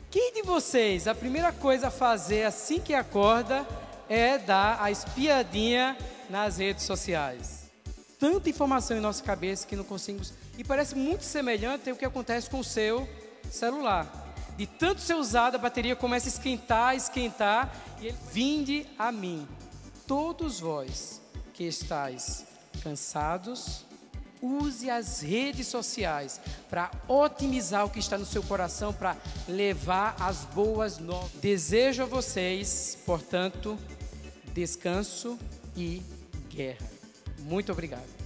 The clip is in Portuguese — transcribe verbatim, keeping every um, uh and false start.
Quem de vocês, a primeira coisa a fazer assim que acorda é dar a espiadinha nas redes sociais? Tanta informação em nossa cabeça que não conseguimos... E parece muito semelhante ao que acontece com o seu celular. De tanto ser usado, a bateria começa a esquentar, esquentar, e ele... Vinde a mim, todos vós que estáis cansados, use as redes sociais para otimizar o que está no seu coração, para levar as boas novas. Desejo a vocês, portanto, descanso e guerra. Muito obrigado.